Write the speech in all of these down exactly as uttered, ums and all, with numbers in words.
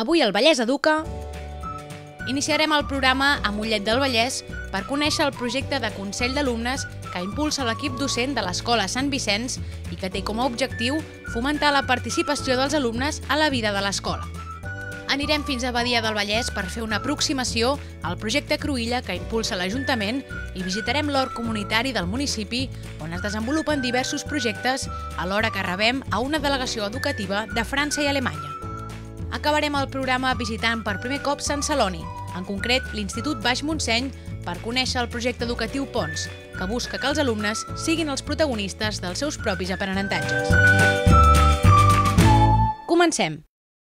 Avui al Vallès Educa iniciarem el programa a Mollet del Vallès per conèixer el projecte de Consell d'Alumnes que impulsa l'equip docent de l'Escola Sant Vicenç i que té com a objectiu fomentar la participació dels alumnes a la vida de l'escola. Anirem fins a Badia del Vallès per fer una aproximació al projecte Cruïlla que impulsa l'Ajuntament i visitarem l'hort comunitari del municipi on es desenvolupen diversos projectes alhora que rebem a una delegació educativa de França i Alemanya. Acabarem el programa visitant per primer cop Sant Celoni, en concret l'Institut Baix Montseny, per conèixer el projecte educatiu Ponts, que busca que els alumnes siguin els protagonistes dels seus propis aprenentatges. Comencem!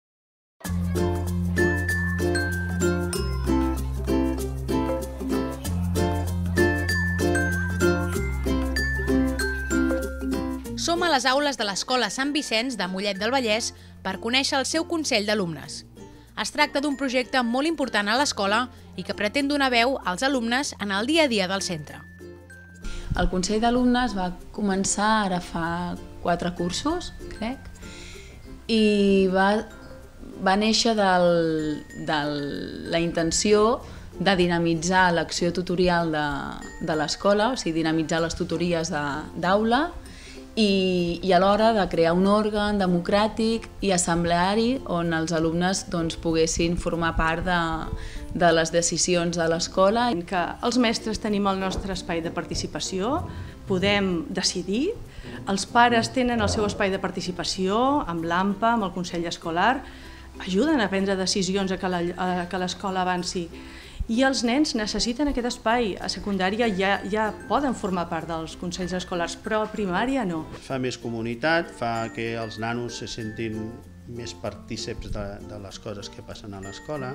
Som a les aules de l'Escola Sant Vicenç de Mollet del Vallès per conèixer el seu Consell d'Alumnes. Es tracta d'un projecte molt important a l'escola i que pretén donar veu als alumnes en el dia a dia del centre. El Consell d'Alumnes va començar ara fa quatre cursos, crec, i va, va néixer del, de la intenció de dinamitzar l'acció tutorial de, de l'escola, o sigui, dinamitzar les tutories d'aula, i, i alhora de crear un òrgan democràtic i assembleari on els alumnes doncs, poguessin formar part de, de les decisions de l'escola. Que els mestres tenim el nostre espai de participació, podem decidir, els pares tenen el seu espai de participació amb l'AMPA, amb el Consell Escolar, ajuden a prendre decisions a que l'escola avanci. I els nens necessiten aquest espai. A secundària ja, ja poden formar part dels consells escolars, però a primària no. Fa més comunitat, fa que els nanos se sentin més partíceps de, de les coses que passen a l'escola.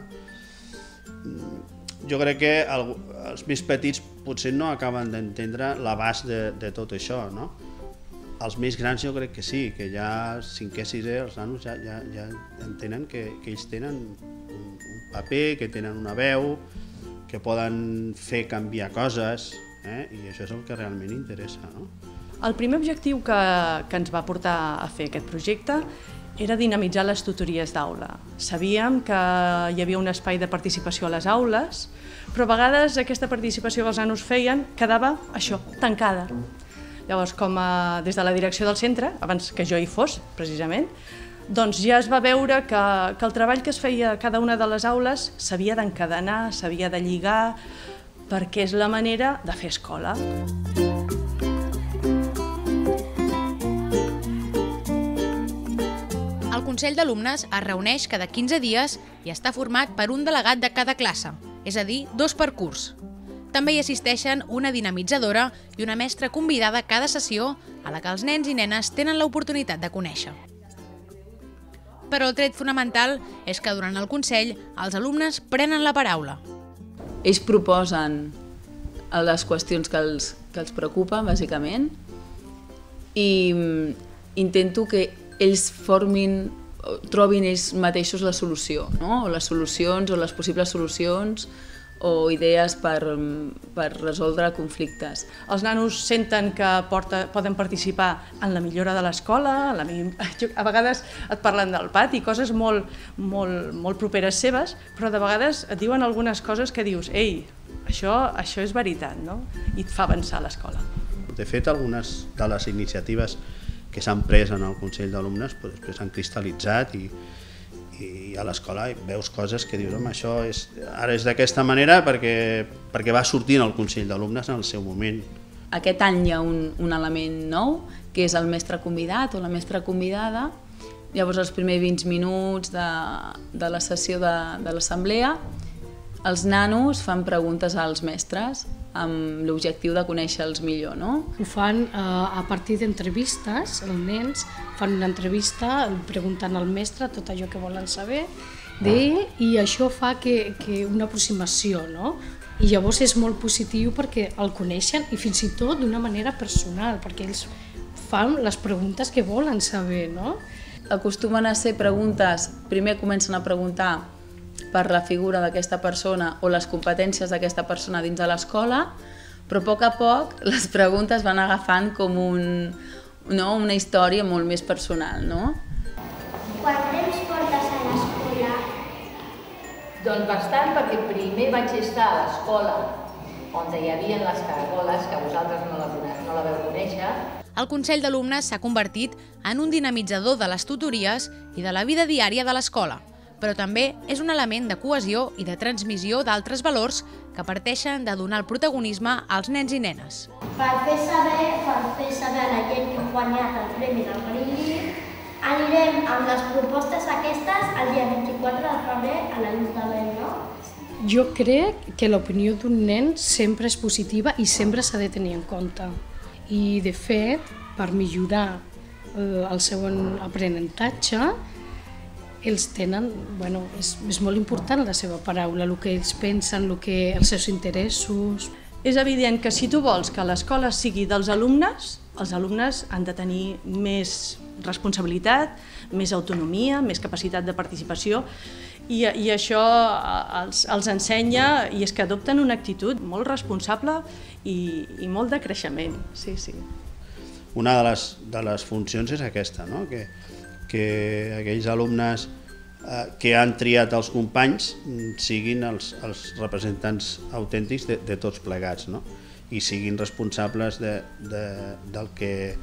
Jo crec que el, els més petits potser no acaben d'entendre l'abast de, de tot això, no? Els més grans jo crec que sí, que ja cinquè, sisè, els nanos ja, ja, ja entenen que, que ells tenen un, un paper, que tenen una veu, que poden fer canviar coses, eh? I això és el que realment interessa, no? El primer objectiu que, que ens va portar a fer aquest projecte era dinamitzar les tutories d'aula. Sabíem que hi havia un espai de participació a les aules, però a vegades aquesta participació que els nanos feien quedava això, tancada. Llavors, com a, des de la direcció del centre, abans que jo hi fos, precisament, doncs ja es va veure que, que el treball que es feia a cada una de les aules s'havia d'encadenar, s'havia de lligar, perquè és la manera de fer escola. El Consell d'Alumnes es reuneix cada quinze dies i està format per un delegat de cada classe, és a dir, dos per curs. També hi assisteixen una dinamitzadora i una mestra convidada a cada sessió a la que els nens i nenes tenen l'oportunitat de conèixer. Però el tret fonamental és que durant el Consell els alumnes prenen la paraula. Ells proposen les qüestions que els, que els preocupen, bàsicament, i intento que ells formin, trobin ells mateixos la solució, no? O les solucions o les possibles solucions o idees per, per resoldre conflictes. Els nanos senten que porta, poden participar en la millora de l'escola, a vegades et parlen del pati, coses molt, molt, molt properes seves, però de vegades et diuen algunes coses que dius, ei, això, això és veritat, no? I et fa avançar l'escola. De fet, algunes de les iniciatives que s'han pres en el Consell d'Alumnes després s'han cristal·litzat i i a l'escola veus coses que dius, home, això és, ara és d'aquesta manera perquè, perquè va sortint el Consell d'Alumnes en el seu moment. Aquest any hi ha un, un element nou, que és el mestre convidat o la mestra convidada. Llavors, els primers vint minuts de, de la sessió de, de l'assemblea, els nanos fan preguntes als mestres amb l'objectiu de conèixer-los millor, no? Ho fan eh, a partir d'entrevistes, els nens fan una entrevista preguntant al mestre tot allò que volen saber d'ell i això fa que, que una aproximació, no? I llavors és molt positiu perquè el coneixen i fins i tot d'una manera personal, perquè ells fan les preguntes que volen saber, no? Acostumen a ser preguntes, primer comencen a preguntar per la figura d'aquesta persona o les competències d'aquesta persona dins de l'escola, però a poc a poc les preguntes van agafant com un, no, una història molt més personal, no? Quant temps portes a l'escola? Doncs bastant, perquè primer vaig estar a l'escola on hi havia les caragoles, que vosaltres no la, no la veu conèixer. El Consell d'Alumnes s'ha convertit en un dinamitzador de les tutories i de la vida diària de l'escola, però també és un element de cohesió i de transmissió d'altres valors que parteixen de donar el protagonisme als nens i nenes. Per fer saber, per fer saber a la gent que ha guanyat el Premi del Green Leaf, anirem amb les propostes aquestes el dia vint-i-quatre de febrer a l'Ajuntament, no? Jo crec que l'opinió d'un nen sempre és positiva i sempre s'ha de tenir en compte. I, de fet, per millorar el seu aprenentatge, ells tenen, bueno, és, és molt important la seva paraula, el que ells pensen, el que, els seus interessos. És evident que si tu vols que l'escola sigui dels alumnes, els alumnes han de tenir més responsabilitat, més autonomia, més capacitat de participació, i, i això els, els ensenya i és que adopten una actitud molt responsable i, i molt de creixement. Sí, sí. Una de les, de les funcions és aquesta, no? que, que aquells alumnes eh, que han triat els companys siguin els, els representants autèntics de, de tots plegats, no? I siguin responsables de, de, del, que,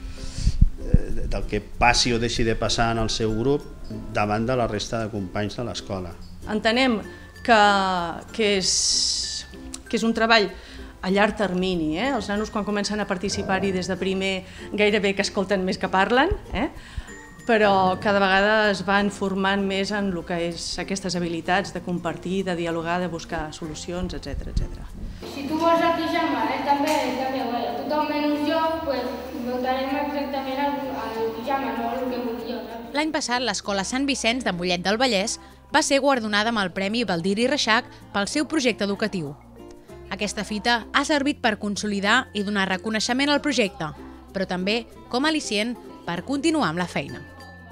de, del que passi o deixi de passar en el seu grup davant de la resta de companys de l'escola. Entenem que, que, és, que és un treball a llarg termini. Eh? Els nanos quan comencen a participar-hi des de primer gairebé que escolten més que parlen, eh? però cada vegada es van formant més en el que és aquestes habilitats de compartir, de dialogar, de buscar solucions, etcètera etcètera. Si tu vols el pijama, ell també, ell també, bueno, tothom menys jo, pues, votarem exactament el, el pijama, no el que vull jo. L'any passat, l'Escola Sant Vicenç de Mollet del Vallès va ser guardonada amb el Premi Baldiri Reixac pel seu projecte educatiu. Aquesta fita ha servit per consolidar i donar reconeixement al projecte, però també com a al·licient per continuar amb la feina.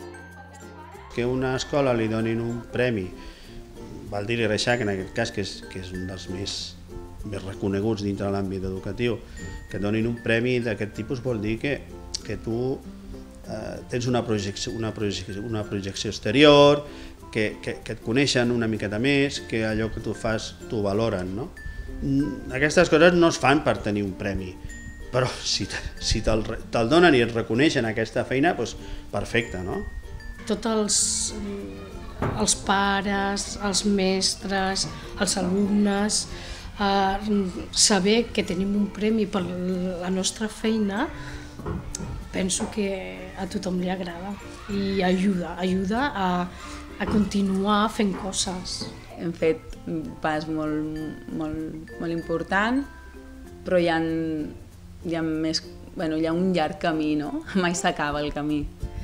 Que una escola li donin un premi, Baldiri Reixac en aquest cas, que és, que és un dels més, més reconeguts dintre de l'àmbit educatiu, que donin un premi d'aquest tipus vol dir que, que tu eh, tens una projecció, una, projecció, una projecció exterior, que, que, que et coneixen una miqueta més, que allò que tu fas t'ho valoren, no? Aquestes coses no es fan per tenir un premi, però si, si te'l te donen i et reconeixen aquesta feina, doncs perfecte, no? Tots els, els pares, els mestres, els alumnes, eh, saber que tenim un premi per la nostra feina, penso que a tothom li agrada i ajuda, ajuda a, a continuar fent coses. Hem fet un pas molt, molt, molt important, però hi ha, hi ha, més, bueno, hi ha un llarg camí, no? Mai s'acaba el camí.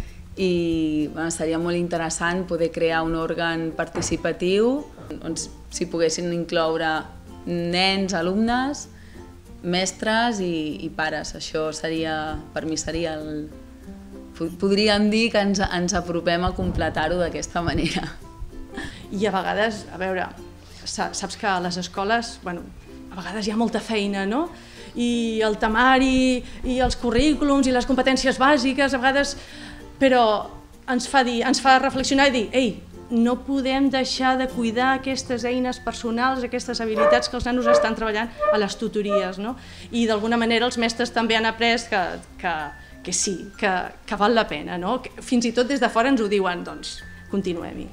I bueno, seria molt interessant poder crear un òrgan participatiu on s'hi poguessin incloure nens, alumnes, mestres i, i pares. Això seria, per mi seria el... Podríem dir que ens, ens apropem a completar-ho d'aquesta manera. I a vegades, a veure, saps que a les escoles, bueno, a vegades hi ha molta feina, no? I el temari, i els currículums, i les competències bàsiques, a vegades... Però ens fa, dir, ens fa reflexionar i dir, ei, no podem deixar de cuidar aquestes eines personals, aquestes habilitats que els nanos estan treballant a les tutories, no? I d'alguna manera els mestres també han après que, que, que sí, que, que val la pena, no? Fins i tot des de fora ens ho diuen, doncs continuem-hi.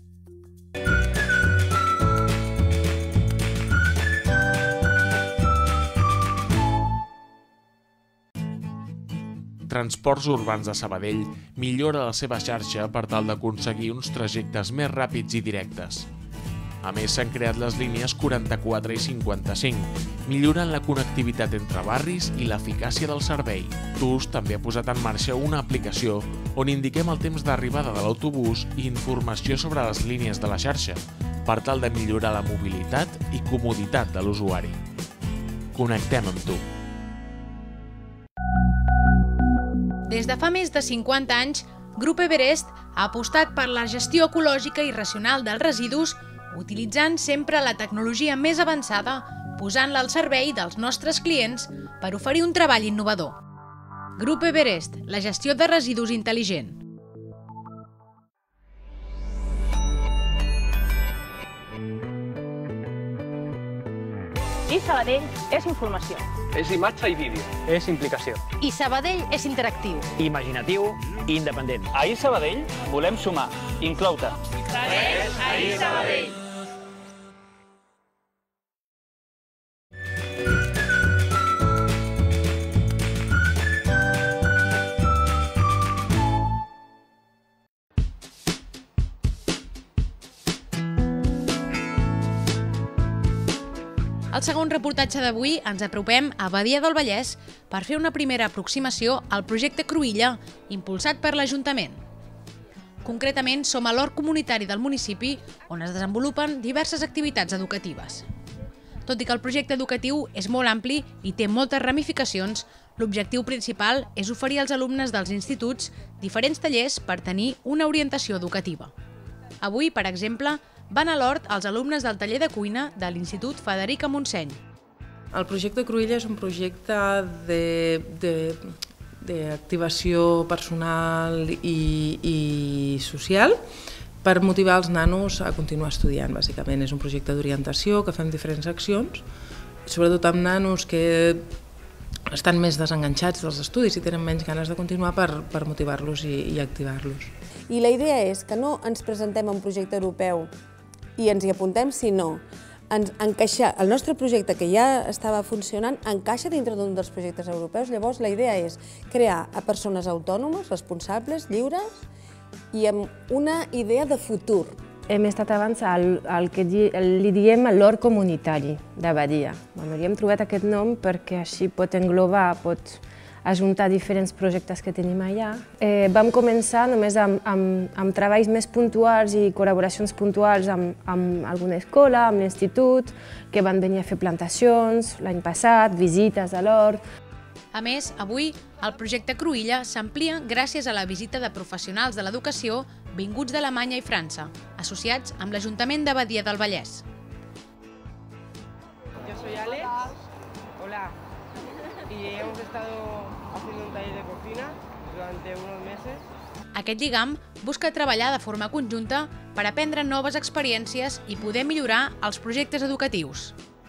Transports Urbans de Sabadell millora la seva xarxa per tal d'aconseguir uns trajectes més ràpids i directes. A més, s'han creat les línies quaranta-quatre i cinquanta-cinc, millorant la connectivitat entre barris i l'eficàcia del servei. T U S també ha posat en marxa una aplicació on indiquem el temps d'arribada de l'autobús i informació sobre les línies de la xarxa, per tal de millorar la mobilitat i comoditat de l'usuari. Connectem amb tu. Des de fa més de cinquanta anys, Grup Everest ha apostat per la gestió ecològica i racional dels residus, utilitzant sempre la tecnologia més avançada, posant-la al servei dels nostres clients per oferir un treball innovador. Grup Everest, la gestió de residus intel·ligent. I Sabadell és informació. És imatge i vídeo. És implicació. I Sabadell és interactiu. Imaginatiu i independent. A I Sabadell volem sumar, incloure. Segueix a I Sabadell. Al segon reportatge d'avui ens apropem a Badia del Vallès per fer una primera aproximació al projecte Cruïlla, impulsat per l'Ajuntament. Concretament, som a l'hort comunitari del municipi, on es desenvolupen diverses activitats educatives. Tot i que el projecte educatiu és molt ampli i té moltes ramificacions, l'objectiu principal és oferir als alumnes dels instituts diferents tallers per tenir una orientació educativa. Avui, per exemple, van a l'hort els alumnes del taller de cuina de l'Institut Federica Montseny. El projecte Cruïlla és un projecte d'activació personal i, i social per motivar els nanos a continuar estudiant, bàsicament. És un projecte d'orientació que fem diferents accions, sobretot amb nanos que estan més desenganxats dels estudis i tenen menys ganes de continuar per, per motivar-los i, i activar-los. I la idea és que no ens presentem a un projecte europeu i ens hi apuntem, sinó ens encaixar. El nostre projecte, que ja estava funcionant, encaixa dintre d'un dels projectes europeus. Llavors, la idea és crear a persones autònomes, responsables, lliures i amb una idea de futur. Hem estat abans al, al que di, li diem l'hort comunitari de Badia. Bueno, li hem trobat aquest nom perquè així pot englobar, pot ajuntar diferents projectes que tenim allà. Eh, vam començar només amb, amb, amb treballs més puntuals i col·laboracions puntuals amb, amb alguna escola, amb l'institut, que van venir a fer plantacions l'any passat, visites a l'hort. A més, avui el projecte Cruïlla s'amplia gràcies a la visita de professionals de l'educació vinguts d'Alemanya i França, associats amb l'Ajuntament de Badia del Vallès. Yo soy Alex. Hola. Y hemos estado haciendo un taller de cocina durante unos meses. Aquest lligam busca treballar de forma conjunta per aprendre noves experiències i poder millorar els projectes educatius.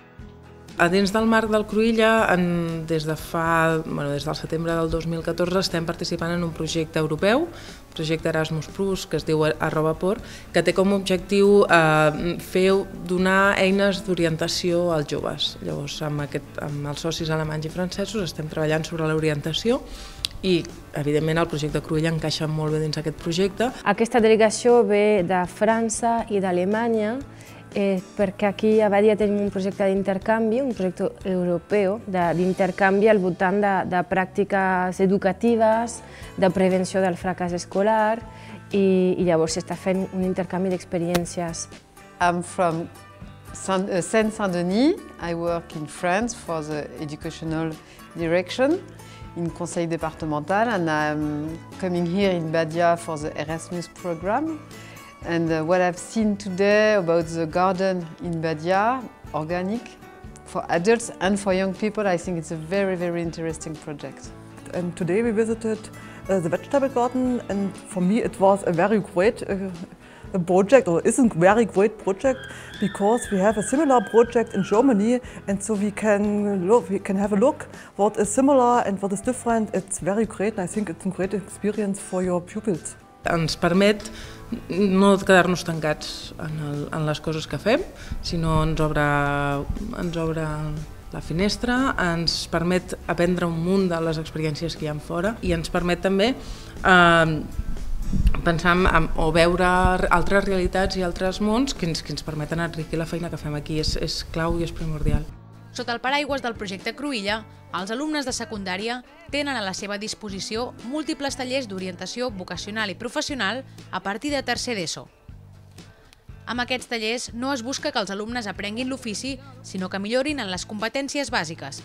A dins del marc del Cruïlla, en, des de fa, bueno, des del setembre del dos mil catorze, estem participant en un projecte europeu, projecte Erasmus Plus, que es diu Arrobaport, que té com a objectiu eh, fer, donar eines d'orientació als joves. Llavors, amb, aquest, amb els socis alemanys i francesos estem treballant sobre l'orientació i, evidentment, el projecte Cruïlla encaixa molt bé dins aquest projecte. Aquesta delegació ve de França i d'Alemanya, Eh, perquè aquí a Badia tenim un projecte d'intercanvi, un projecte europeu d'intercanvi al voltant de, de pràctiques educatives, de prevenció del fracàs escolar i, i llavors s'està fent un intercanvi d'experiències. I'm from Seine-Saint-Denis. I work in France for the educational direction in Conseil départemental, and I'm coming here in Badia for the Erasmus program. And uh, what I've seen today about the garden in Badia, organic, for adults and for young people, I think it's a very, very interesting project. And today we visited uh, the vegetable garden, and for me it was a very great uh, project, or is a very great project, because we have a similar project in Germany, and so we can look, we can have a look what is similar and what is different. It's very great, and I think it's a great experience for your pupils. Ens permet no quedar-nos tancats en, el, en les coses que fem, sinó ens obre, ens obre la finestra, ens permet aprendre un munt de les experiències que hi ha fora i ens permet també eh, pensar en, o veure altres realitats i altres mons que ens, que ens permeten enriquir la feina que fem aquí. És, és clau i és primordial. Sota el paraigües del projecte Cruïlla, els alumnes de secundària tenen a la seva disposició múltiples tallers d'orientació vocacional i professional a partir de tercer d'ESO. Amb aquests tallers no es busca que els alumnes aprenguin l'ofici, sinó que millorin en les competències bàsiques.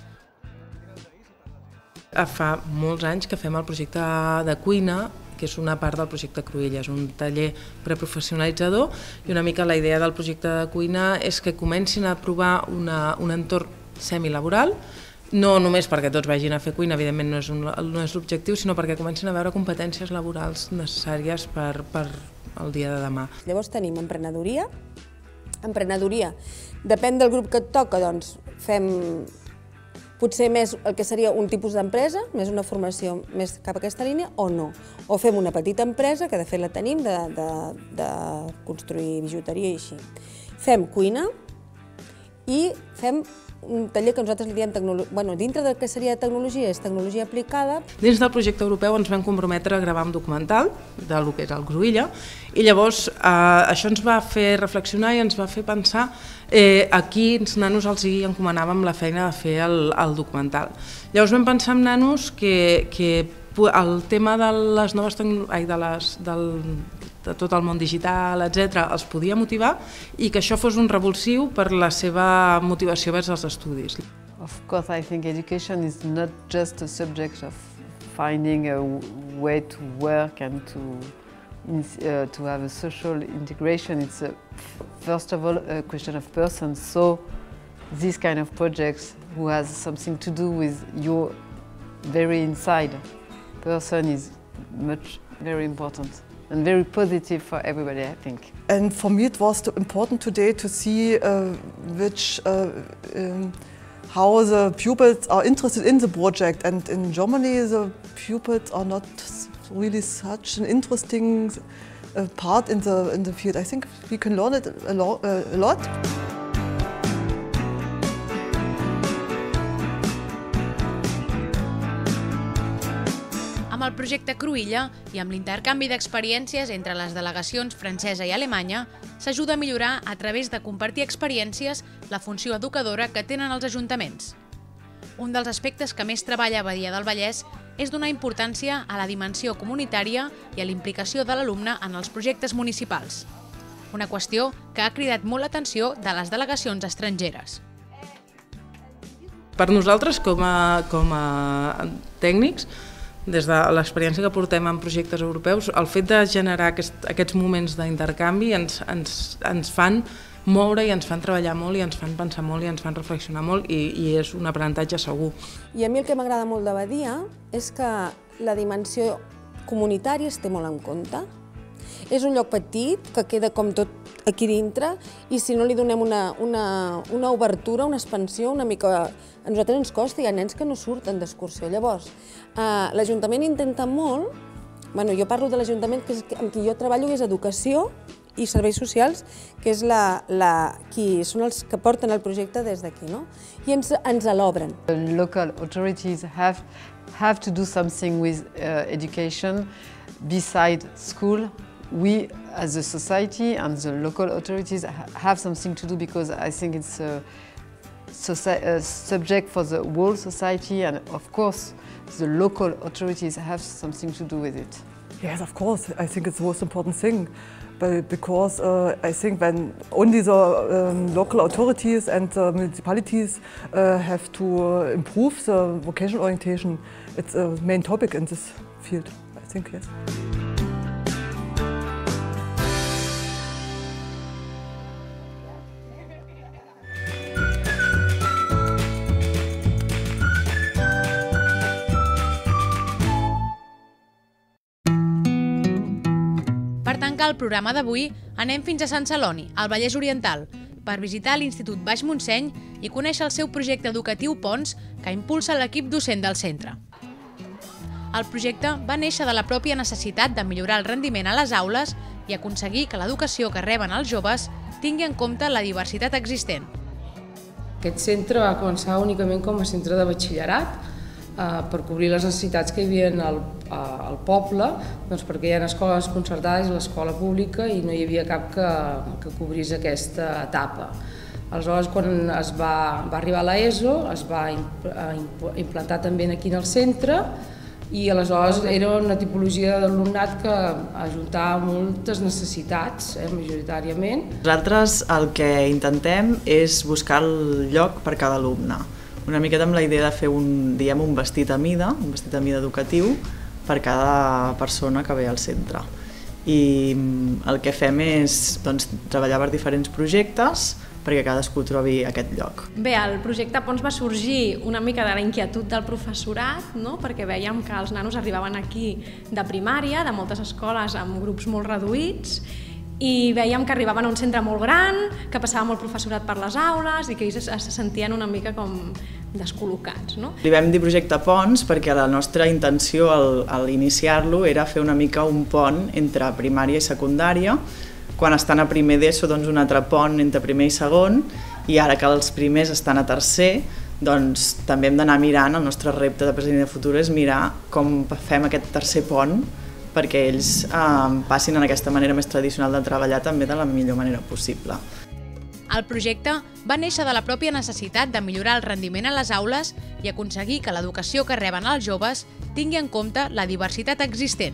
Fa molts anys que fem el projecte de cuina, que és una part del projecte Cruïlla, és un taller preprofessionalitzador i una mica la idea del projecte de cuina és que comencin a provar una, un entorn semilaboral, no només perquè tots vagin a fer cuina, evidentment no és, un, no és l'objectiu, sinó perquè comencin a veure competències laborals necessàries per, per el dia de demà. Llavors tenim emprenedoria. Emprenedoria, depèn del grup que et toca, doncs fem potser més el que seria un tipus d'empresa, més una formació més cap a aquesta línia, o no. O fem una petita empresa, que de fet la tenim, de, de, de construir bijuteria i així. Fem cuina i fem un taller que nosaltres li diem tecnologia, bueno, dintre del que seria tecnologia, és tecnologia aplicada. Dins del projecte europeu ens vam comprometre a gravar un documental del que és el Cruïlla i llavors eh, això ens va fer reflexionar i ens va fer pensar eh, a quins nanos els hi encomanàvem la feina de fer el, el documental. Llavors vam pensar en nanos que, que el tema de les noves tecnologies, de, les, del, de tot el món digital, etcètera, els podia motivar i que això fos un revulsiu per la seva motivació vers els estudis. Of course, I think education is not just a subject of finding a way to work and to, uh, to have a social integration. It's a, first of all a question of persons. So this kind of projects who has something to do with your very inside person is much very important and very positive for everybody, I think. And for me it was important today to see uh, which, uh, um, how the pupils are interested in the project, and in Germany the pupils are not really such an interesting uh, part in the, in the field. I think we can learn it a, lo uh, a lot. Amb el projecte Cruïlla i amb l'intercanvi d'experiències entre les delegacions francesa i alemanya, s'ajuda a millorar a través de compartir experiències la funció educadora que tenen els ajuntaments. Un dels aspectes que més treballa a Badia del Vallès és donar importància a la dimensió comunitària i a la implicació de l'alumne en els projectes municipals. Una qüestió que ha cridat molt l'atenció de les delegacions estrangeres. Per nosaltres, com a, com a tècnics, des de l'experiència que portem en projectes europeus, el fet de generar aquest, aquests moments d'intercanvi ens, ens, ens fan moure i ens fan treballar molt i ens fan pensar molt i ens fan reflexionar molt i, i és un aprenentatge segur. I a mi el que m'agrada molt de Badia és que la dimensió comunitària es té molt en compte. És un lloc petit que queda com tot aquí dintre i si no li donem una, una, una obertura, una expansió, una mica... A nosaltres ens costa, hi ha nens que no surten d'excursió. Llavors, eh, l'Ajuntament intenta molt, bueno, jo parlo de l'Ajuntament amb qui jo treballo, que és Educació i Serveis Socials, que és la, la, qui són els que porten el projecte des d'aquí, no? I ens, ens l'obren. The local authorities have, have to do something with uh, education beside school. We, as a society and the local authorities, have something to do because I think it's a, a subject for the whole society, and of course the local authorities have something to do with it. Yes, of course. I think it's the most important thing, but because uh, I think when only the um, local authorities and the municipalities uh, have to uh, improve the vocational orientation, it's a main topic in this field, I think, yes. Per tancar el programa d'avui, anem fins a Sant Celoni, al Vallès Oriental, per visitar l'Institut Baix Montseny i conèixer el seu projecte educatiu Ponts que impulsa l'equip docent del centre. El projecte va néixer de la pròpia necessitat de millorar el rendiment a les aules i aconseguir que l'educació que reben els joves tingui en compte la diversitat existent. Aquest centre va començar únicament com a centre de batxillerat, Uh, per cobrir les necessitats que hi havia al, uh, al poble, doncs perquè hi ha escoles concertades i l'escola pública i no hi havia cap que, que cobrís aquesta etapa. Aleshores, quan es va, va arribar a l'ESO, es va imp, uh, implantar també aquí en el centre i aleshores era una tipologia d'alumnat que ajuntava moltes necessitats, eh, majoritàriament. Nosaltres el que intentem és buscar el lloc per cada alumne. Una miqueta amb la idea de fer un, diguem, un vestit a mida, un vestit a mida educatiu per cada persona que ve al centre. I el que fem és doncs, treballar per diferents projectes perquè cadascú trobi aquest lloc. Bé, el projecte Ponts va sorgir una mica de la inquietud del professorat, no? Perquè veiem que els nanos arribaven aquí de primària, de moltes escoles amb grups molt reduïts, i veiem que arribaven a un centre molt gran, que passava molt professorat per les aules i que ells se sentien una mica com descol·locats. No? Li vam dir projecte Ponts perquè la nostra intenció al, al iniciar-lo era fer una mica un pont entre primària i secundària. Quan estan a primer d'ESO, doncs un altre pont entre primer i segon, i ara que els primers estan a tercer, doncs també hem d'anar mirant, el nostre repte de present i de futur és mirar com fem aquest tercer pont perquè ells eh, passin en aquesta manera més tradicional de treballar també de la millor manera possible. El projecte va néixer de la pròpia necessitat de millorar el rendiment a les aules i aconseguir que l'educació que reben els joves tingui en compte la diversitat existent.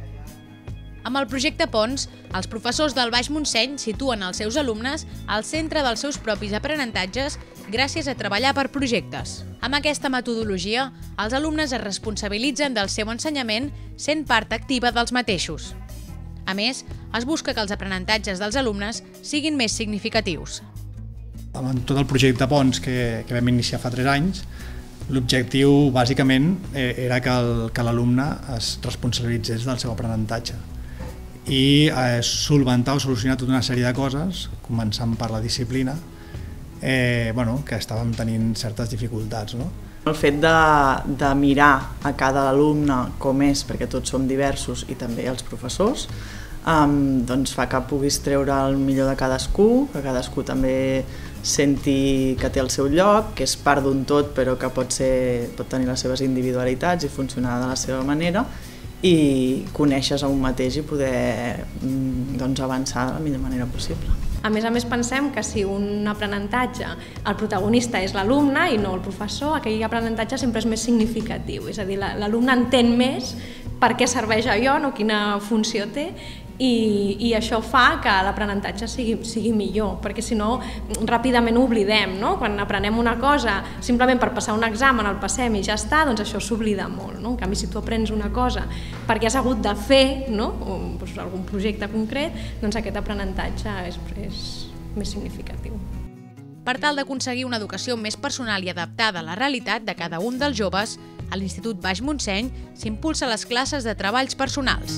Amb el projecte Ponts, els professors del Baix Montseny situen els seus alumnes al centre dels seus propis aprenentatges gràcies a treballar per projectes. Amb aquesta metodologia, els alumnes es responsabilitzen del seu ensenyament sent part activa dels mateixos. A més, es busca que els aprenentatges dels alumnes siguin més significatius. Amb tot el projecte Ponts que, que vam iniciar fa tres anys, l'objectiu bàsicament era que l'alumne es responsabilitzés del seu aprenentatge i eh, solventar o solucionar tota una sèrie de coses, començant per la disciplina, eh, bueno, que estàvem tenint certes dificultats. No? El fet de, de mirar a cada alumne com és, perquè tots som diversos i també els professors, um, doncs fa que puguis treure el millor de cadascú, que cadascú també senti que té el seu lloc, que és part d'un tot però que pot, ser, pot tenir les seves individualitats i funcionar de la seva manera, i conèixer a un mateix i poder doncs, avançar de la millor manera possible. A més a més pensem que si un aprenentatge, el protagonista és l'alumne i no el professor, aquell aprenentatge sempre és més significatiu, és a dir, l'alumne entén més per què serveix allò, no? Quina funció té, i, i això fa que l'aprenentatge sigui, sigui millor, perquè si no ràpidament ho oblidem, no? Quan aprenem una cosa simplement per passar un examen, el passem i ja està, doncs això s'oblida molt. No? En canvi, si tu aprens una cosa perquè has hagut de fer, no? O, doncs, algun projecte concret, doncs aquest aprenentatge és, és més significatiu. Per tal d'aconseguir una educació més personal i adaptada a la realitat de cada un dels joves, a l'Institut Baix Montseny s'impulsa les classes de treballs personals.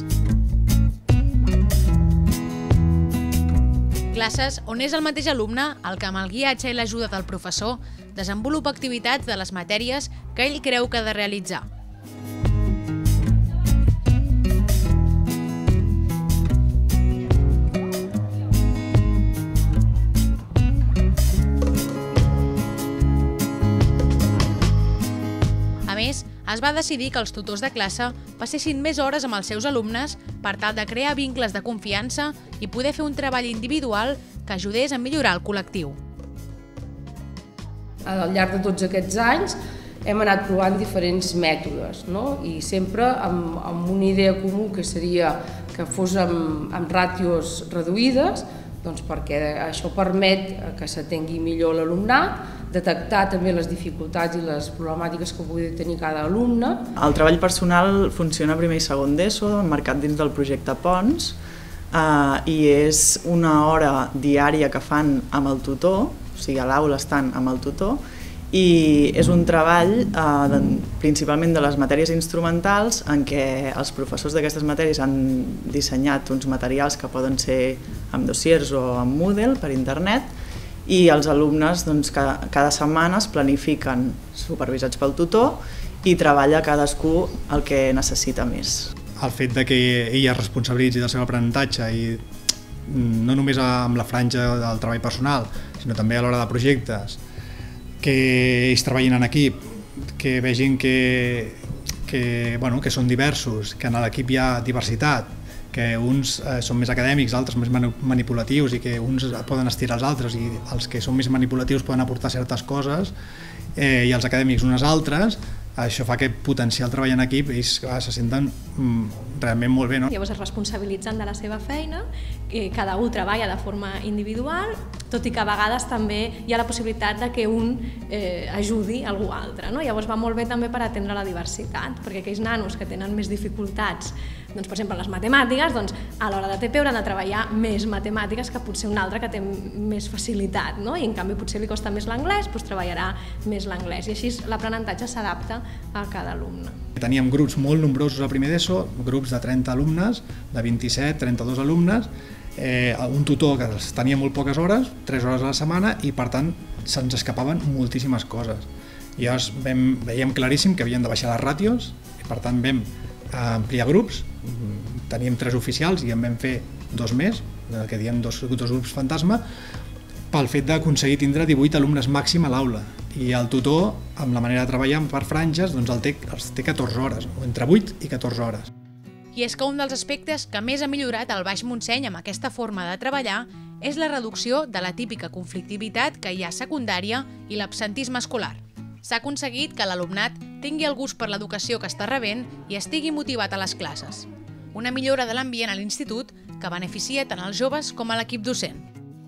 Classes on és el mateix alumne el que amb el guiatge i l'ajuda del professor desenvolupa activitats de les matèries que ell creu que ha de realitzar. A més, es va decidir que els tutors de classe passessin més hores amb els seus alumnes per tal de crear vincles de confiança i poder fer un treball individual que ajudés a millorar el col·lectiu. Al llarg de tots aquests anys hem anat provant diferents mètodes, no? I sempre amb, amb una idea comú que seria que fos amb, amb ràtios reduïdes, doncs perquè això permet que s'atengui millor l'alumnat, detectar també les dificultats i les problemàtiques que pugui tenir cada alumne. El treball personal funciona a primer i segon d'ESO, emmarcat dins del projecte Ponts, eh, i és una hora diària que fan amb el tutor, o sigui, a l'aula estan amb el tutor, i és un treball eh, de, principalment de les matèries instrumentals en què els professors d'aquestes matèries han dissenyat uns materials que poden ser amb dossiers o amb Moodle per internet, i els alumnes doncs, cada, cada setmana es planifiquen supervisats pel tutor i treballa cadascú el que necessita més. El fet de que ell es responsabilitzi del seu aprenentatge i no només amb la franja del treball personal, sinó també a l'hora de projectes, que ells treballin en equip, que vegin que, que, bueno, que són diversos, que en l'equip hi ha diversitat, que uns eh, són més acadèmics, altres més manipulatius i que uns poden estirar els altres i els que són més manipulatius poden aportar certes coses eh, i els acadèmics unes altres, això fa que potenciar el treball en equip ells se senten mm, realment molt bé. No? Llavors es responsabilitzen de la seva feina, que cada un treballa de forma individual, tot i que a vegades també hi ha la possibilitat de que un eh, ajudi algú altre. No? Llavors va molt bé també per atendre la diversitat, perquè aquells nanos que tenen més dificultats, doncs, per exemple, les matemàtiques, doncs, a l'hora de T P hauran de treballar més matemàtiques que potser un altre que té més facilitat, no? I en canvi potser li costa més l'anglès, doncs treballarà més l'anglès, i així l'aprenentatge s'adapta a cada alumne. Teníem grups molt nombrosos al primer d'ESO, grups de trenta alumnes, de vint-i-set, trenta-dos alumnes, eh, un tutor que tenia molt poques hores, tres hores a la setmana, i per tant se'ns escapaven moltíssimes coses. I llavors vam, veiem claríssim que havíem de baixar les ràtios, i per tant vam ampliar grups, teníem tres oficials i en vam fer dos més, que diem dos, dos grups fantasma, pel fet d'aconseguir tindre divuit alumnes màxim a l'aula. I el tutor, amb la manera de treballar per franges, doncs el té, els té catorze hores, o entre vuit i catorze hores. I és que un dels aspectes que més ha millorat el Baix Montseny amb aquesta forma de treballar és la reducció de la típica conflictivitat que hi ha a secundària i l'absentisme escolar. S'ha aconseguit que l'alumnat tingui el gust per l'educació que està rebent i estigui motivat a les classes. Una millora de l'ambient a l'institut que beneficia tant els joves com a l'equip docent.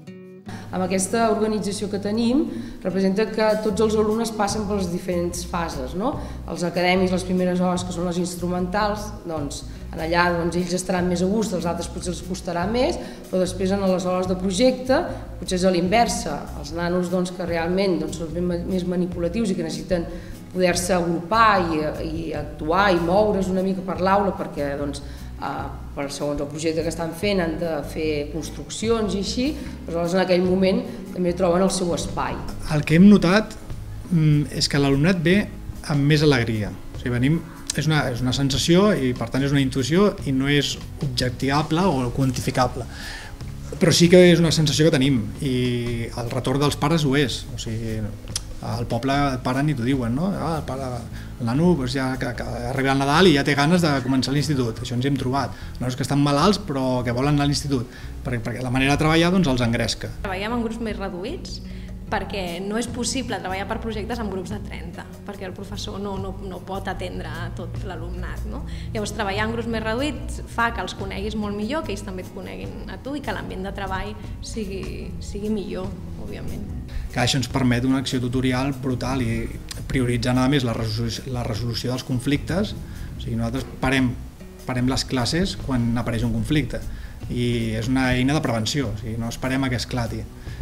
Amb aquesta organització que tenim, representa que tots els alumnes passen per les diferents fases, no? Els acadèmics, les primeres hores, que són les instrumentals, doncs, allà doncs, ells estaran més a gust, els altres potser els costarà més, però després en les hores de projecte potser és a l'inversa. Els nanos doncs, que realment doncs, són més manipulatius i que necessiten poder-se agrupar i, i actuar i moure's una mica per l'aula perquè doncs, Uh, per segons el projecte que estan fent han de fer construccions i així, aleshores en aquell moment també troben el seu espai. El que hem notat és que l'alumnat ve amb més alegria. O sigui, venim, és, una, és una sensació i per tant és una intuïció i no és objectivable o quantificable. Però sí que és una sensació que tenim i el retorn dels pares ho és. O sigui, al poble et paren i t'ho diuen, no? Ah, el pare, el nano doncs ja que, que arriba al Nadal i ja té ganes de començar l'institut. Això ens hi hem trobat. Nanos que estan malalts però que volen anar a l'institut, perquè, perquè la manera de treballar doncs, els engresca. Treballem en grups més reduïts perquè no és possible treballar per projectes amb grups de trenta, perquè el professor no, no, no pot atendre tot l'alumnat. No? Llavors, treballar en grups més reduïts fa que els coneguis molt millor, que ells també et coneguin a tu i que l'ambient de treball sigui, sigui millor, òbviament. Que això ens permet una acció tutorial brutal i prioritzant a més la resolució, la resolució dels conflictes. O sigui, nosaltres parem, parem les classes quan apareix un conflicte i és una eina de prevenció, o sigui, no esperem a que esclati.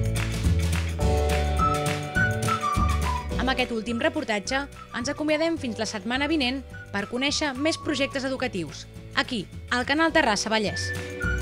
Amb aquest últim reportatge ens acomiadem fins la setmana vinent per conèixer més projectes educatius, aquí, al canal Terrassa Vallès.